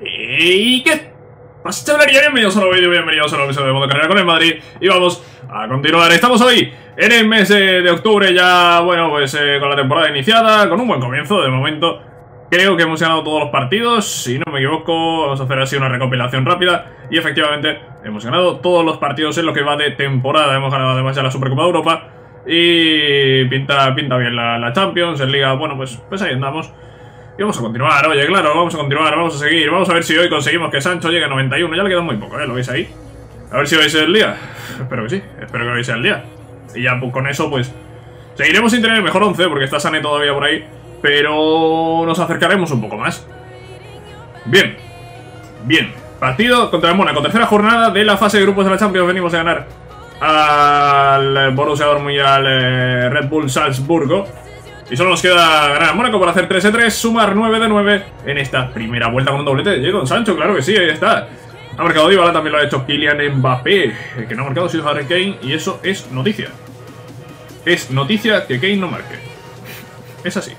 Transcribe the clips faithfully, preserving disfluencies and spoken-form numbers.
¿Y qué pasa, chavalería? Bienvenidos a un nuevo vídeo, bienvenidos a un nuevo episodio de Modo Carrera con el Madrid. Y vamos a continuar. Estamos hoy en el mes de octubre ya, bueno, pues eh, con la temporada iniciada, con un buen comienzo de momento. Creo que hemos ganado todos los partidos, si no me equivoco. Vamos a hacer así una recopilación rápida. Y efectivamente, hemos ganado todos los partidos en lo que va de temporada. Hemos ganado además ya la Supercopa de Europa. Y pinta, pinta bien la, la Champions, en Liga, bueno, pues, pues ahí andamos. Y vamos a continuar, oye, claro, vamos a continuar, vamos a seguir. Vamos a ver si hoy conseguimos que Sancho llegue a noventa y uno. Ya le queda muy poco, ¿eh? ¿Lo veis ahí? A ver si hoy es el día. Espero que sí, espero que hoy sea el día. Y ya pues, con eso, pues, seguiremos sin tener el mejor once, porque está Sané todavía por ahí. Pero nos acercaremos un poco más. Bien, bien. Partido contra el Mónaco, tercera jornada de la fase de grupos de la Champions. Venimos a ganar al Borussia Dortmund y al eh, Red Bull Salzburgo. Y solo nos queda ganar a Mónaco para hacer tres de tres, sumar nueve de nueve en esta primera vuelta con un doblete de Jadon Sancho, claro que sí, ahí está. Ha marcado Dybala, también lo ha hecho Kylian Mbappé. El que no ha marcado ha sido Harry Kane y eso es noticia. Es noticia que Kane no marque. Es así.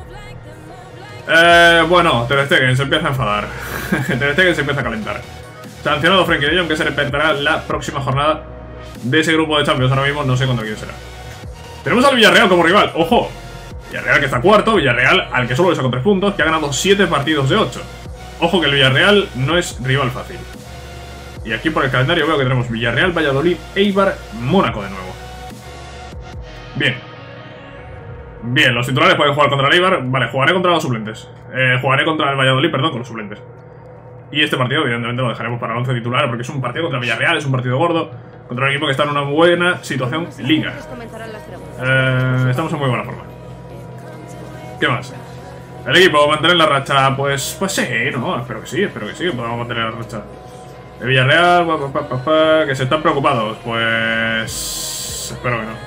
Eh, bueno, Ter Stegen se empieza a enfadar. Ter Stegen se empieza a calentar. Sancionado Frenkie de Jong, que se repetiría la próxima jornada de ese grupo de Champions. Ahora mismo no sé contra quién será. Tenemos al Villarreal como rival, ojo. Villarreal que está cuarto, Villarreal al que solo le sacó tres puntos, que ha ganado siete partidos de ocho. Ojo que el Villarreal no es rival fácil. Y aquí por el calendario veo que tenemos Villarreal, Valladolid, Eibar, Mónaco de nuevo. Bien. Bien, los titulares pueden jugar contra el Eibar. Vale, jugaré contra los suplentes. Eh, jugaré contra el Valladolid, perdón, con los suplentes. Y este partido evidentemente lo dejaremos para el once titular, porque es un partido contra el Villarreal, es un partido gordo, contra un equipo que está en una buena situación en Liga. Eh, estamos en muy buena forma. ¿Qué más? El equipo mantener la racha, pues pues sí, no, espero que sí, espero que sí, que podamos mantener la racha. El Villarreal, pa, pa, pa, pa, que se están preocupados, pues espero que no.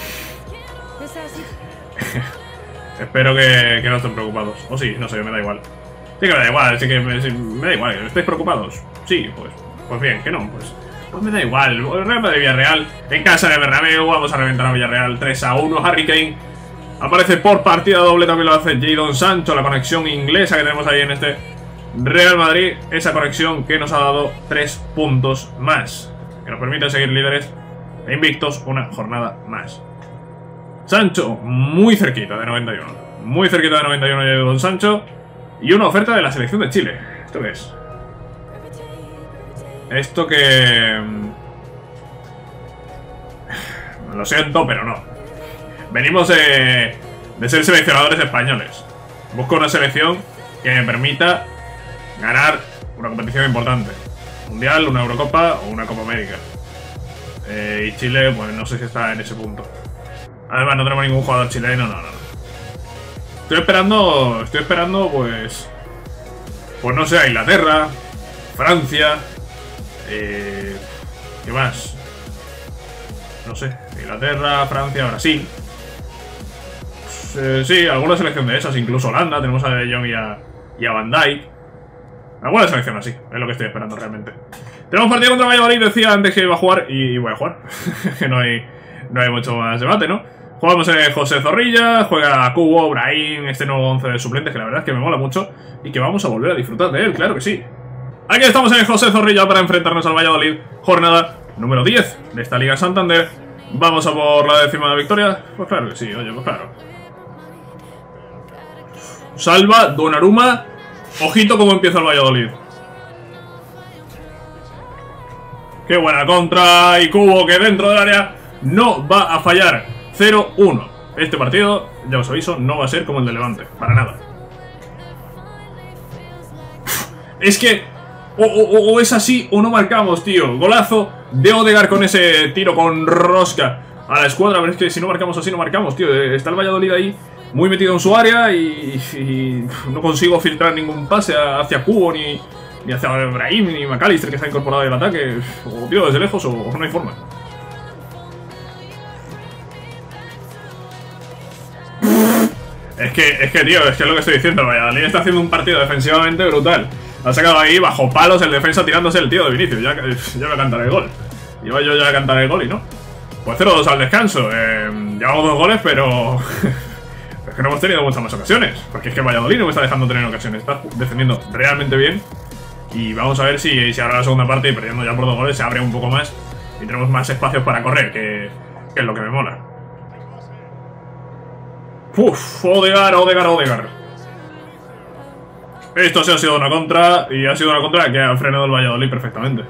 Espero que, que no estén preocupados. O sí, no sé, me da igual. Sí que me da igual, sí que me, sí, me da igual. ¿Estáis preocupados? Sí, pues pues bien, que no, pues pues me da igual. El Real Madrid Villarreal en casa de Bernabéu, vamos a reventar a Villarreal tres a uno. Harry Kane aparece por partida doble, también lo hace Jadon Sancho, la conexión inglesa que tenemos ahí en este Real Madrid. Esa conexión que nos ha dado tres puntos más, que nos permite seguir líderes e invictos una jornada más. Sancho muy cerquita de noventa y uno. Muy cerquita de noventa y uno Jadon Sancho. Y una oferta de la selección de Chile. ¿Esto qué es? Esto que... Lo siento, pero no. Venimos de, de ser seleccionadores españoles. Busco una selección que me permita ganar una competición importante. Mundial, una Eurocopa o una Copa América. Eh, y Chile, pues no sé si está en ese punto. Además no tenemos ningún jugador chileno, no, no, no. Estoy esperando, estoy esperando pues... Pues no sé, a Inglaterra, Francia... Eh, ¿Qué más? No sé, Inglaterra, Francia, Brasil... Eh, sí, alguna selección de esas, incluso Holanda, tenemos a De Jong y a, y a Van Dijk. Alguna selección así, es lo que estoy esperando realmente. Tenemos partido contra Valladolid, decía antes que iba a jugar y voy a jugar. no, hay, no hay mucho más debate, ¿no? Jugamos en José Zorrilla, juega Cubo, Brahim, este nuevo once de suplentes que la verdad es que me mola mucho y que vamos a volver a disfrutar de él, claro que sí. Aquí estamos en José Zorrilla para enfrentarnos al Valladolid, jornada número diez de esta Liga Santander. Vamos a por la décima victoria, pues claro que sí, oye, pues claro. Salva, Donnarumma. Ojito cómo empieza el Valladolid. Qué buena contra. Y Cubo que dentro del área no va a fallar. cero uno. Este partido, ya os aviso, no va a ser como el de Levante. Para nada. Es que o, o, o es así o no marcamos, tío. Golazo de Odegaard con ese tiro con rosca a la escuadra. Pero es que si no marcamos así no marcamos, tío. Está el Valladolid ahí muy metido en su área y, y no consigo filtrar ningún pase hacia Cubo, ni, ni hacia Brahim, ni McAllister, que está incorporado al ataque. O tío desde lejos o, o no hay forma. Es que, es que tío, es que es lo que estoy diciendo. Valladolid está haciendo un partido defensivamente brutal. Ha sacado ahí bajo palos el defensa tirándose el tío de Vinicius. Ya, ya voy a cantar el gol. Iba yo ya a cantar el gol y no. Pues cero dos al descanso. Eh, llevamos dos goles, pero... Es que no hemos tenido muchas más ocasiones. Porque es que Valladolid no me está dejando tener ocasiones. Está defendiendo realmente bien. Y vamos a ver si, si ahora la segunda parte, y perdiendo ya por dos goles, se abre un poco más y tenemos más espacios para correr, que, que es lo que me mola. Uf, Odegaard, Odegaard, Odegaard. Esto sí ha sido una contra, y ha sido una contra que ha frenado el Valladolid perfectamente.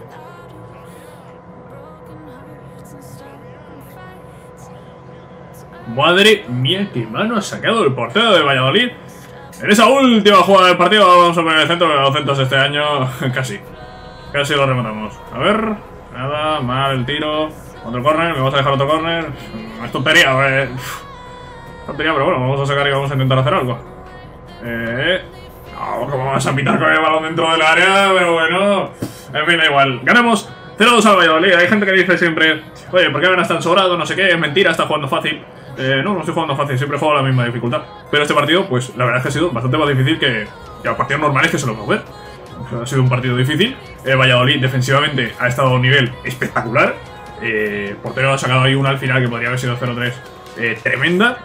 Madre mía, qué mano ha sacado el portero de Valladolid. En esa última jugada del partido vamos a poner el centro, pero los centros este año casi. Casi lo rematamos. A ver, nada, mal el tiro. Otro córner, me vas a dejar otro córner. Es tontería, eh. Tontería, pero bueno, vamos a sacar y vamos a intentar hacer algo. Eh... No, ¿cómo vas a pitar con el balón dentro del área? Pero bueno... En fin, da igual. Ganamos cero dos al Valladolid. Hay gente que dice siempre... Oye, ¿por qué ganas tan sobrado? No sé qué, es mentira, está jugando fácil. Eh, no, no estoy jugando fácil, siempre juego a la misma dificultad. Pero este partido, pues la verdad es que ha sido bastante más difícil que, que los partidos normales que se lo puedo ver. O sea, ha sido un partido difícil. El Valladolid defensivamente ha estado a un nivel espectacular. Eh, portero ha sacado ahí una al final que podría haber sido cero tres eh, tremenda.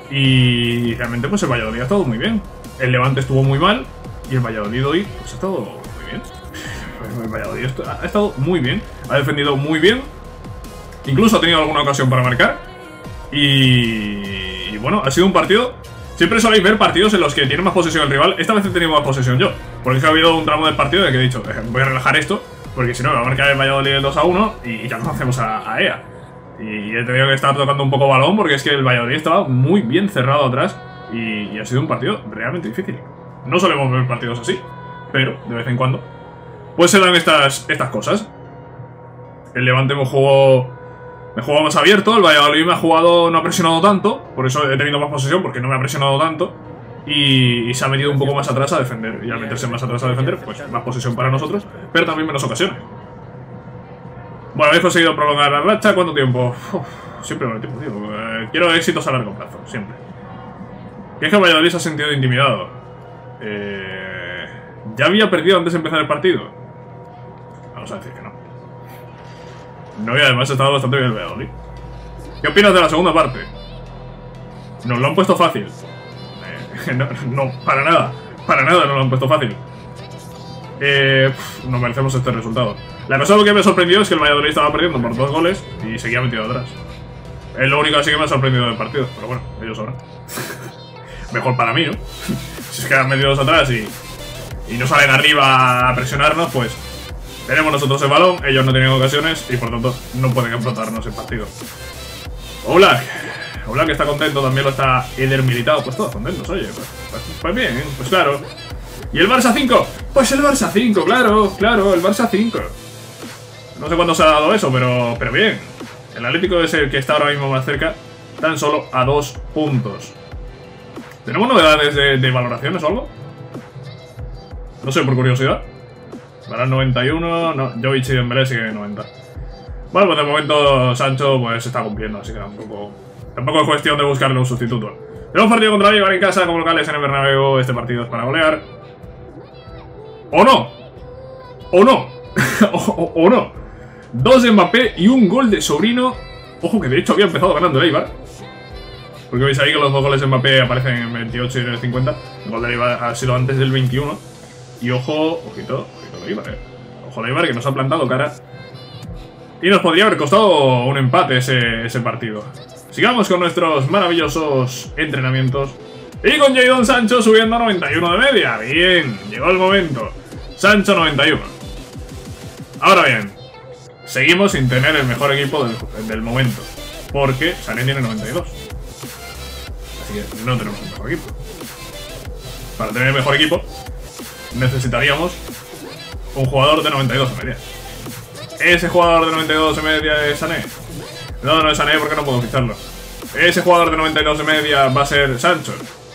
Y realmente pues el Valladolid ha estado muy bien. El Levante estuvo muy mal y el Valladolid hoy pues ha estado muy bien. El Valladolid ha estado muy bien, ha defendido muy bien. Incluso ha tenido alguna ocasión para marcar. Y, y bueno, ha sido un partido... Siempre soléis ver partidos en los que tiene más posesión el rival. Esta vez he tenido más posesión yo, porque es que ha habido un tramo del partido en el que he dicho eh, voy a relajar esto, porque si no me va a marcar el Valladolid el dos a uno y ya nos hacemos a, a E A. Y he tenido que estar tocando un poco balón porque es que el Valladolid estaba muy bien cerrado atrás. Y, y ha sido un partido realmente difícil. No solemos ver partidos así, pero de vez en cuando pues se dan estas, estas cosas. El Levante me jugó, me jugó más abierto. El Valladolid me ha jugado, no ha presionado tanto. Por eso he tenido más posesión, porque no me ha presionado tanto. Y, y se ha metido un poco más atrás a defender. Y al meterse más atrás a defender, pues más posesión para nosotros, pero también menos ocasiones. Bueno, habéis conseguido prolongar la racha. ¿Cuánto tiempo? Uf, siempre no hay tiempo, tío. Eh, quiero éxitos a largo plazo, siempre. Y es que el Valladolid se ha sentido intimidado. Eh, ¿Ya había perdido antes de empezar el partido? Vamos a decir que no. No, y además ha estado bastante bien el Valladolid. ¿Qué opinas de la segunda parte? Nos lo han puesto fácil. Eh, no, no, para nada. Para nada nos lo han puesto fácil. Eh, pff, nos merecemos este resultado. La cosa que me sorprendió es que el Valladolid estaba perdiendo por dos goles y seguía metido atrás. Es lo único así que me ha sorprendido del partido. Pero bueno, ellos sabrán. Mejor para mí, ¿no? Si es que han metido dos atrás y, y no salen arriba a presionarnos, pues tenemos nosotros el balón, ellos no tienen ocasiones y por tanto no pueden explotarnos el partido. Oblak, Oblak está contento, también lo está Eder Militao, pues todos contentos, oye, pues, pues, pues bien, pues claro. ¿Y el Barça cinco? Pues el Barça cinco, claro, claro, el Barça cinco. No sé cuándo se ha dado eso, pero, pero bien. El Atlético es el que está ahora mismo más cerca, tan solo a dos puntos. ¿Tenemos novedades de, de valoraciones o algo? No sé, por curiosidad. Para el noventa y uno, no, Jovic y Dembélé siguen en noventa. Bueno, pues de momento Sancho pues se está cumpliendo, así que tampoco, tampoco es cuestión de buscarle un sustituto. Tenemos partido contra el Eibar en casa, como locales en el Bernabéu. Este partido es para golear. ¿O no? ¿O no? o, o, ¿O no? Dos de Mbappé y un gol de Sobrino. Ojo que de hecho había empezado ganando el Eibar. Porque veis ahí que los dos goles de Mbappé aparecen en el veintiocho y en el cincuenta. El gol de Eibar ha sido antes del veintiuno. Y ojo, ojito, ojito de Eibar, eh. Ojo de Eibar que nos ha plantado cara. Y nos podría haber costado un empate ese, ese partido. Sigamos con nuestros maravillosos entrenamientos. Y con Jadon Sancho subiendo a noventa y uno de media. Bien, llegó el momento. Sancho noventa y uno. Ahora bien, seguimos sin tener el mejor equipo del, del momento. Porque Sané tiene noventa y dos. Así que no tenemos un mejor equipo. Para tener el mejor equipo necesitaríamos un jugador de noventa y dos de media. Ese jugador de noventa y dos de media es Sané. No, no es Sané porque no puedo ficharlo. Ese jugador de noventa y dos de media va a ser Sancho.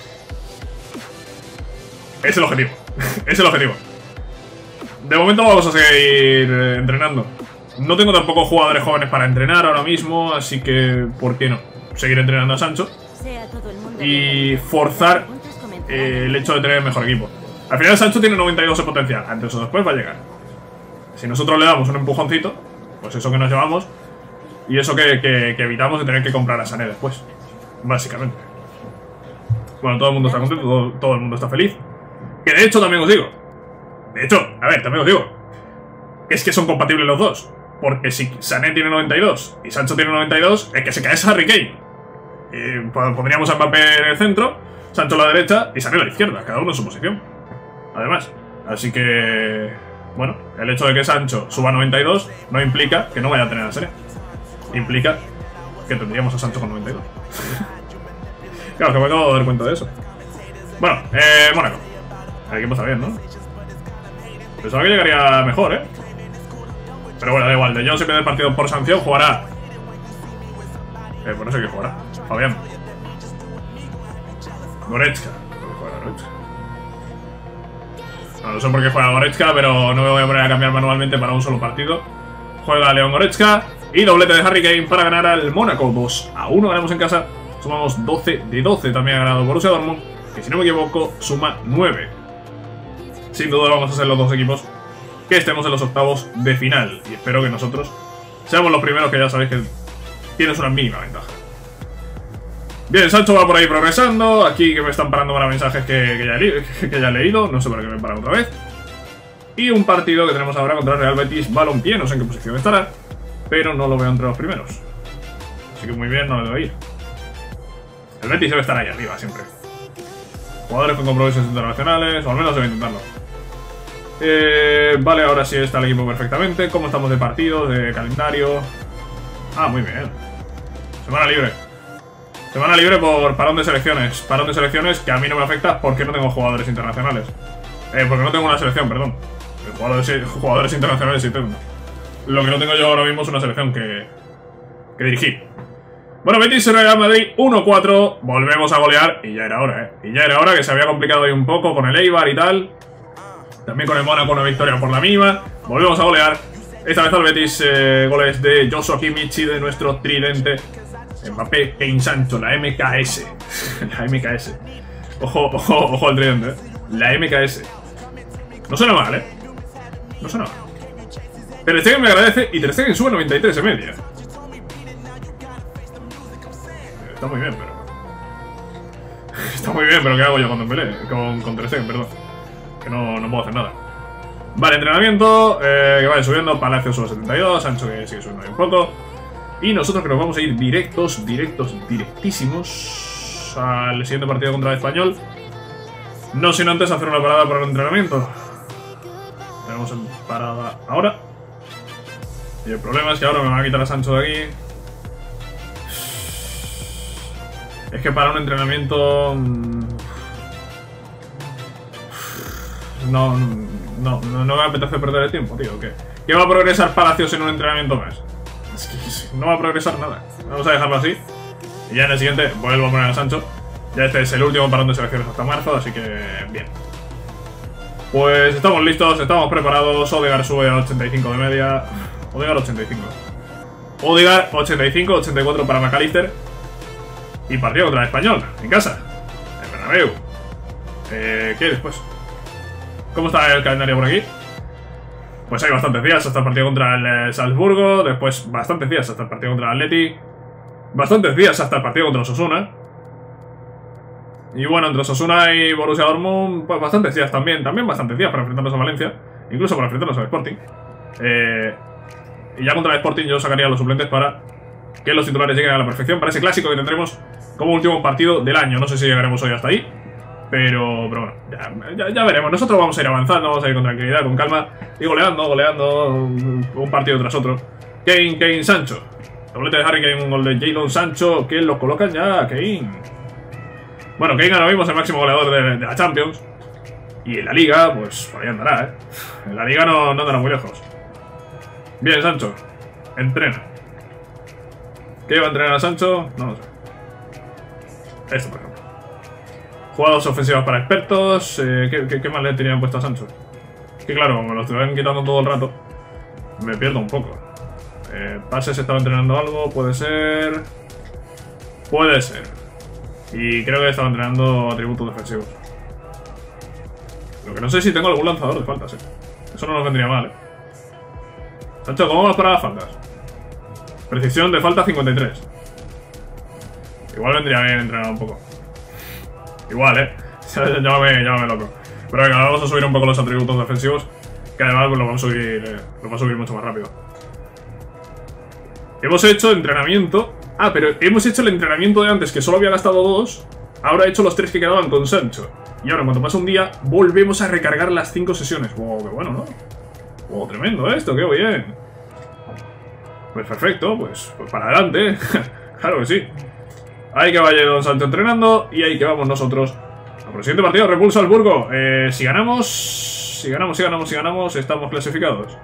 Es el objetivo. Es el objetivo. De momento vamos a seguir entrenando. No tengo tampoco jugadores jóvenes para entrenar ahora mismo, así que ¿por qué no? Seguir entrenando a Sancho y forzar eh, el hecho de tener el mejor equipo. Al final Sancho tiene noventa y dos de potencial. Antes o después va a llegar. Si nosotros le damos un empujoncito, pues eso que nos llevamos y eso que, que, que evitamos de tener que comprar a Sané después. Básicamente. Bueno, todo el mundo está contento, todo, todo el mundo está feliz. Que de hecho también os digo, De hecho, a ver, también os digo, es que son compatibles los dos. Porque si Sané tiene noventa y dos y Sancho tiene noventa y dos, el que se cae es Harry Kane. Y pondríamos a Mbappé en el centro, Sancho a la derecha y Sané a la izquierda, cada uno en su posición. Además, así que... bueno, el hecho de que Sancho suba a noventa y dos no implica que no vaya a tener a Sané. Implica que tendríamos a Sancho con noventa y dos. Claro, que me acabo de dar cuenta de eso. Bueno, eh, Mónaco. El equipo está bien, ¿no? Pensaba que llegaría mejor, ¿eh? Pero bueno, da igual. De Jong se pierde el partido por sanción, jugará. Eh, pues no sé qué jugará. Fabián. Goretzka. No, no sé por qué juega Goretzka, pero no me voy a poner a cambiar manualmente para un solo partido. Juega León Goretzka. Y doblete de Harry Kane para ganar al Mónaco. dos a uno ganamos en casa. Sumamos doce de doce. También ha ganado Borussia Dortmund, que si no me equivoco suma nueve. Sin duda vamos a ser los dos equipos que estemos en los octavos de final. Y espero que nosotros seamos los primeros, que ya sabéis que tienes una mínima ventaja. Bien, Sancho va por ahí progresando. Aquí que me están parando para mensajes que, que, ya, he, que ya he leído. No sé para qué me paran otra vez. Y un partido que tenemos ahora contra el Real Betis Balompié. No sé en qué posición estará, pero no lo veo entre los primeros. Así que muy bien, no le doy ir. El Betis debe estar ahí arriba siempre. Jugadores con compromisos internacionales, o al menos debe intentarlo. Eh, vale, ahora sí está el equipo perfectamente. ¿Cómo estamos de partidos, de calendario? Ah, muy bien. Semana libre. Semana libre por parón de selecciones. Parón de selecciones que a mí no me afecta porque no tengo jugadores internacionales. Eh, porque no tengo una selección, perdón. Jugadores, jugadores internacionales sí tengo. Lo que no tengo yo ahora mismo es una selección que, que dirigir. Bueno, Betis Real Madrid uno cuatro. Volvemos a golear. Y ya era hora, ¿eh? Y ya era hora, que se había complicado ahí un poco con el Eibar y tal. También con el Mónaco una victoria por la mínima. Volvemos a golear. Esta vez al Betis, eh, goles de Joshua Kimmich y de nuestro tridente Mbappé, Kane, Sancho, la M K S. La M K S. Ojo, ojo, ojo al tridente, ¿eh? La M K S. No suena mal, ¿eh? No suena mal. Ter Stegen me agradece y Ter Stegen sube noventa y tres en media. Está muy bien, pero... Está muy bien, pero ¿qué hago yo cuando peleé? Con, con Ter Stegen, perdón. Que no, no puedo hacer nada. Vale, entrenamiento, eh, que vaya subiendo. Palacio sube setenta y dos, Sancho que sigue subiendo ahí un poco. Y nosotros que nos vamos a ir directos, directos, directísimos al siguiente partido contra el Español. No sin antes hacer una parada para el entrenamiento. Tenemos en parada ahora. Y el problema es que ahora me van a quitar a Sancho de aquí. Es que para un entrenamiento... No, no, no, no me apetece perder el tiempo, tío. ¿Qué? ¿Qué va a progresar Palacios en un entrenamiento más? Es que no va a progresar nada. Vamos a dejarlo así. Y ya en el siguiente vuelvo a poner a Sancho. Ya este es el último parón de selecciones hasta marzo, así que bien. Pues estamos listos, estamos preparados. Odegaard sube a ochenta y cinco de media. Odegaard ochenta y cinco. Odegaard ochenta y cinco, ochenta y cuatro para McAllister. Y partido contra el Español, en casa, en Bernabéu. Eh, ¿Qué hay después? ¿Cómo está el calendario por aquí? Pues hay bastantes días hasta el partido contra el Salzburgo. Después bastantes días hasta el partido contra el Atleti. Bastantes días hasta el partido contra Osasuna. Y bueno, entre Osasuna y Borussia Dortmund, pues bastantes días también. También bastantes días para enfrentarnos a Valencia. Incluso para enfrentarnos al Sporting. Eh, y ya contra el Sporting yo sacaría a los suplentes para que los titulares lleguen a la perfección para ese clásico que tendremos como último partido del año. No sé si llegaremos hoy hasta ahí, pero, pero bueno, ya, ya, ya veremos. Nosotros vamos a ir avanzando, vamos a ir con tranquilidad, con calma y goleando, goleando un partido tras otro. Kane, Kane, Sancho. Doblete de Harry Kane, un gol de Jadon Sancho, que los colocan ya, Kane. Bueno, Kane ahora mismo es el máximo goleador de, de la Champions. Y en la Liga, pues por ahí andará, ¿eh? En la Liga no, no andará muy lejos. Bien, Sancho. Entrena. ¿Qué va a entrenar a Sancho? No lo sé. Esto, por ejemplo. Jugadas ofensivas para expertos. Eh, ¿qué, qué, ¿Qué más le tenían puesto a Sancho? Que claro, como me lo estuvieran quitando todo el rato, me pierdo un poco. Eh, pases, estaba entrenando algo, puede ser. Puede ser. Y creo que estaba entrenando atributos defensivos. Lo que no sé si tengo algún lanzador de faltas, eh. Eso no nos vendría mal, eh. Sancho, ¿cómo vas para las faltas? Precisión de falta cincuenta y tres. Igual vendría bien entrenar un poco. Igual, eh. Llámame, llámame loco. Pero venga, vamos a subir un poco los atributos defensivos, que además pues, lo vamos a subir, eh, lo vamos a subir mucho más rápido. Hemos hecho entrenamiento. Ah, pero hemos hecho el entrenamiento de antes, que solo había gastado dos. Ahora he hecho los tres que quedaban con Sancho. Y ahora, en cuanto pasa un día, volvemos a recargar las cinco sesiones. Wow, qué bueno, ¿no? Wow, tremendo esto, qué bien. Pues perfecto, pues, pues para adelante. Claro que sí. Ahí que vaya Don Sancho entrenando. Y ahí que vamos nosotros a por el siguiente partido, Red Bull Salzburgo. eh, Si ganamos, si ganamos, si ganamos, si ganamos, estamos clasificados.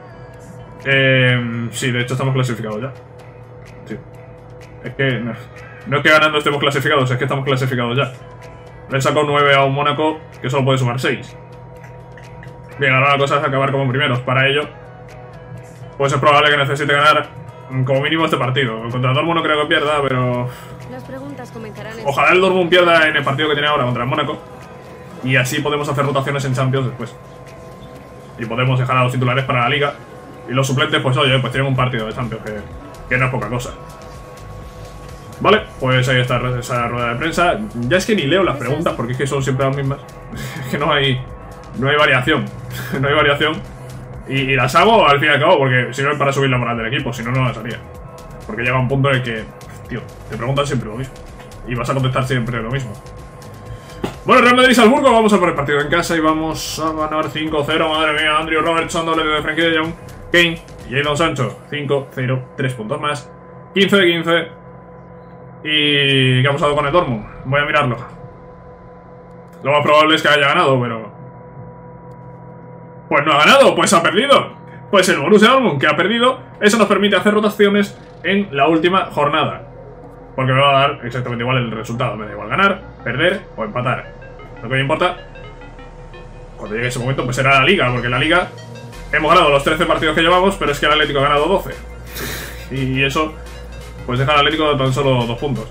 Eh, sí, de hecho estamos clasificados ya. Sí. Es que no, no es que ganando estemos clasificados, es que estamos clasificados ya. Le he sacado nueve a un Mónaco que solo puede sumar seis. Bien, ahora la cosa es acabar como primeros. Para ello, pues es probable que necesite ganar como mínimo este partido. Contra el Dortmund no creo que pierda, pero... Las preguntas comenzarán en... Ojalá el Dortmund pierda en el partido que tiene ahora contra el Mónaco. Y así podemos hacer rotaciones en Champions después. Y podemos dejar a los titulares para la Liga. Y los suplentes, pues oye, pues tienen un partido de Champions que, que no es poca cosa. Vale, pues ahí está esa rueda de prensa. Ya es que ni leo las preguntas porque es que son siempre las mismas. Es que no hay, no hay variación. No hay variación. Y, y las hago al fin y al cabo porque sirven para subir la moral del equipo, si no, no las haría. Porque llega un punto en el que, tío, te preguntan siempre lo mismo. Y vas a contestar siempre lo mismo. Bueno, Real Madrid Salzburgo, vamos a por el partido en casa y vamos a ganar cinco cero. Madre mía, Andrew Robertson, doble de Frenkie de Jong, Kane y Jadon Sancho. cinco cero, tres puntos más. quince de quince. ¿Y qué ha pasado con el Dortmund? Voy a mirarlo. Lo más probable es que haya ganado, pero... Pues no ha ganado, pues ha perdido. Pues el Borussia Dortmund, que ha perdido, eso nos permite hacer rotaciones en la última jornada. Porque me va a dar exactamente igual el resultado. Me da igual ganar, perder o empatar. Lo que me importa, cuando llegue ese momento, pues será la Liga. Porque en la Liga hemos ganado los trece partidos que llevamos, pero es que el Atlético ha ganado doce. Y eso... Pues deja al Atlético tan solo dos puntos.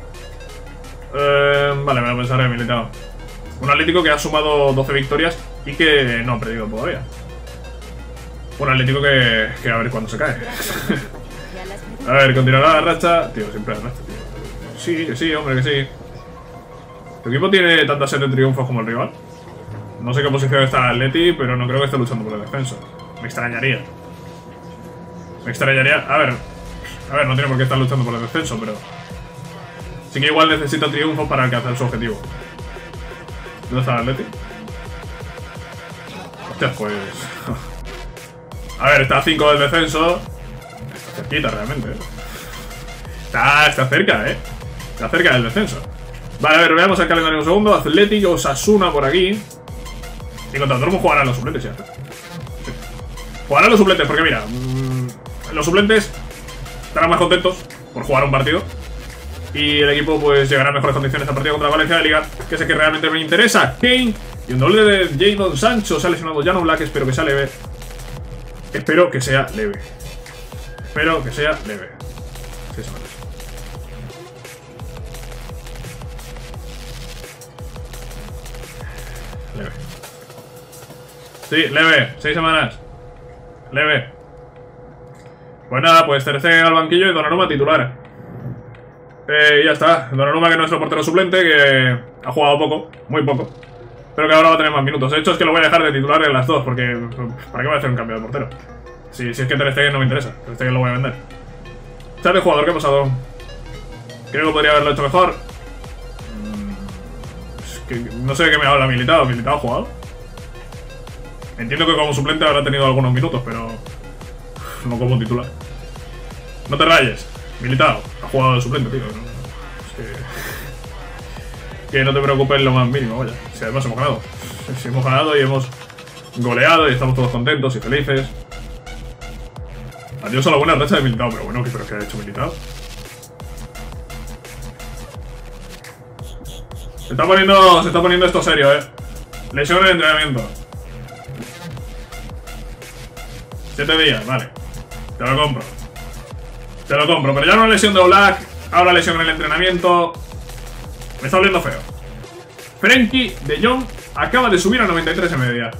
Eh, vale, me lo pensaré, Militao. Un Atlético que ha sumado doce victorias y que no ha perdido todavía. Un Atlético que, que a ver cuándo se cae. A ver, continuará la racha. Tío, siempre la racha, tío. Sí, que sí, hombre, que sí. ¿Tu equipo tiene tanta sed de triunfos como el rival? No sé qué posición está el Atleti, pero no creo que esté luchando por el descenso. Me extrañaría. Me extrañaría. A ver... A ver, no tiene por qué estar luchando por el descenso, pero... Sí que igual necesita triunfos para alcanzar su objetivo. ¿Dónde está el Atleti? Hostia, pues... A ver, está a cinco del descenso. Está cerquita realmente, ¿eh? Está, está cerca, ¿eh? Está cerca del descenso. Vale, a ver, veamos el calendario un segundo. Atlético, Osasuna por aquí. Y contra el Dortmund jugarán los suplentes, ya está. Sí. Jugarán los suplentes, porque mira... Mmm, los suplentes... estarán más contentos por jugar un partido. Y el equipo pues llegará a mejores condiciones al partido contra Valencia de Liga, que es el que realmente me interesa. Kane y un doble de Jadon Sancho. Se ha lesionado Jan Black, espero que sea leve. Espero que sea leve. Espero que sea leve. Seis semanas. Leve. Sí, leve. Seis semanas. Leve. Pues nada, pues Ter Stegen al banquillo y Donnarumma titular. Eh, ya está. Donnarumma, que es nuestro portero suplente, que ha jugado poco, muy poco, pero que ahora va a tener más minutos. De hecho, es que lo voy a dejar de titular en las dos, porque ¿para qué voy a hacer un cambio de portero? Si, si es que Ter Stegen no me interesa, Ter Stegen lo voy a vender. ¿Sabes el jugador? ¿Qué ha pasado? Creo que podría haberlo hecho mejor. Es que no sé de qué me habla Militao. ¿Militao ha jugado? Entiendo que como suplente habrá tenido algunos minutos, pero... no como titular. No te rayes, Militao. Ha jugado de suplente, tío. Es que... que no te preocupes lo más mínimo, vaya. Si además hemos ganado. Si hemos ganado y hemos goleado y estamos todos contentos y felices. Adiós a la buena racha de Militao. Pero bueno, ¿qué, pero qué ha hecho Militao? Se está poniendo, se está poniendo esto serio, eh. Lesión en el entrenamiento. Siete días, vale. Te lo compro. Te lo compro, pero ya no lesión de Oblak. Ahora lesión en el entrenamiento. Me está oliendo feo. Frenkie de Jong acaba de subir a noventa y tres en media.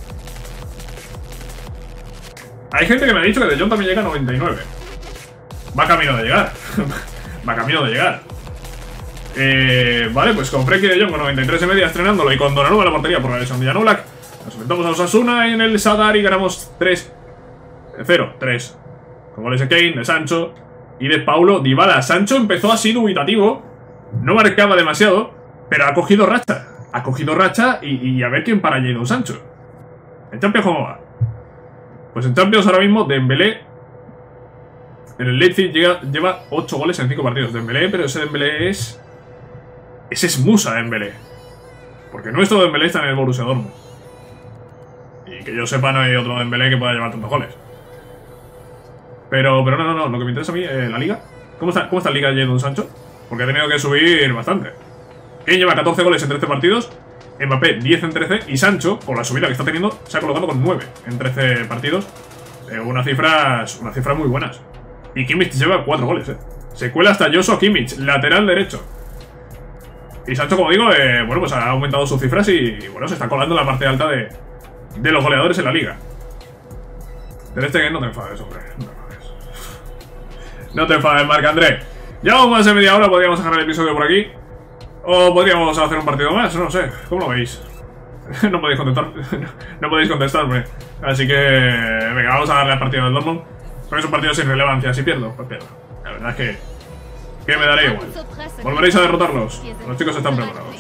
Hay gente que me ha dicho que de Jong también llega a noventa y nueve. Va camino de llegar. Va camino de llegar. Eh, vale, pues con Frenkie de Jong con noventa y tres de media estrenándolo y con Donnarumma en la portería por la lesión de Jan Oblak. Nos enfrentamos a Osasuna en el Sadar y ganamos tres cero, tres. Con goles de Kane, de Sancho y de Paulo Dybala. Sancho empezó así dubitativo, no marcaba demasiado, pero ha cogido racha. Ha cogido racha y, y a ver quién para Jadon Sancho. ¿En Champions cómo va? Pues en Champions ahora mismo Dembélé en el Leipzig llega, lleva ocho goles en cinco partidos. Dembélé, pero ese Dembélé es... Ese es Musa Dembélé. Porque nuestro Dembélé está en el Borussia Dortmund. Y que yo sepa no hay otro Dembélé que pueda llevar tantos goles. Pero, pero no, no, no, lo que me interesa a mí es eh, la liga. ¿Cómo está, cómo está la liga de Jadon Sancho? Porque ha tenido que subir bastante. Kane lleva catorce goles en trece partidos, Mbappé diez en trece y Sancho, por la subida que está teniendo, se ha colocado con nueve en trece partidos. Eh, unas cifras unas cifras muy buenas. Y Kimmich lleva cuatro goles, eh. Se cuela hasta Joshua Kimmich, lateral derecho. Y Sancho, como digo, eh, bueno, pues ha aumentado sus cifras y, y bueno, se está colando en la parte alta de, de los goleadores en la liga. Pero este que no te enfades, hombre. No te enfades. No te enfades, Marc-André. Llevamos más de media hora, podríamos dejar el episodio por aquí. O podríamos hacer un partido más, no sé. ¿Cómo lo veis? No podéis contestar. No podéis contestarme. Así que, venga, vamos a darle al partido del Dortmund. Porque es un partido sin relevancia. Si pierdo, pues pierdo. La verdad es que, que me daré igual. ¿Volveréis a derrotarlos? Los chicos están preparados.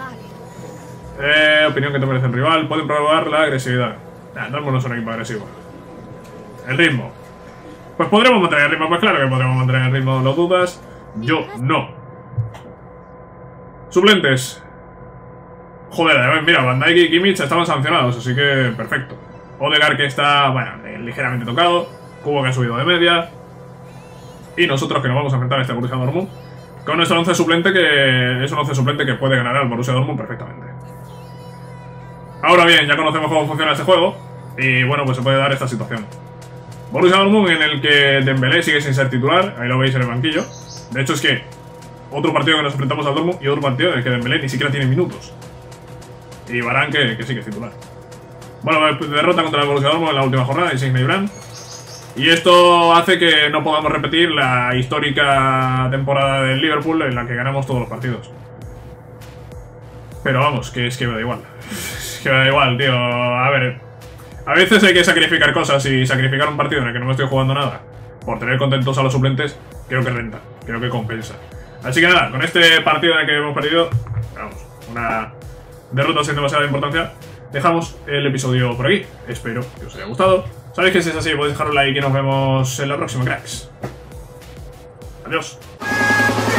Eh, opinión que te merece el rival. Pueden probar la agresividad. Nah, Dortmund no es un equipo agresivo. El ritmo. Pues podremos mantener el ritmo. Pues claro que podremos mantener el ritmo. ¿Lo dudas? Yo no. Suplentes. Joder, mira, Van Dijk y Kimmich estaban sancionados, así que perfecto. Odegaard que está, bueno, ligeramente tocado. Kubo que ha subido de media. Y nosotros que nos vamos a enfrentar a este Borussia Dortmund con nuestro once suplente, que es un once suplente que puede ganar al Borussia Dortmund perfectamente. Ahora bien, ya conocemos cómo funciona este juego y bueno, pues se puede dar esta situación. Borussia Dortmund en el que Dembélé sigue sin ser titular, ahí lo veis en el banquillo. De hecho es que otro partido que nos enfrentamos al Dortmund y otro partido en el que Dembélé ni siquiera tiene minutos. Y Varane que, que sí que es titular. Bueno, derrota contra el Borussia Dortmund en la última jornada, Insigne y Brandt. Y esto hace que no podamos repetir la histórica temporada del Liverpool en la que ganamos todos los partidos. Pero vamos, que es que me da igual. Es que me da igual, tío. A ver, a veces hay que sacrificar cosas y sacrificar un partido en el que no me estoy jugando nada por tener contentos a los suplentes, creo que renta, creo que compensa. Así que nada, con este partido en el que hemos perdido, vamos, una derrota sin demasiada importancia, dejamos el episodio por aquí. Espero que os haya gustado. Sabéis que si es así, podéis dejar un like y nos vemos en la próxima, cracks. Adiós.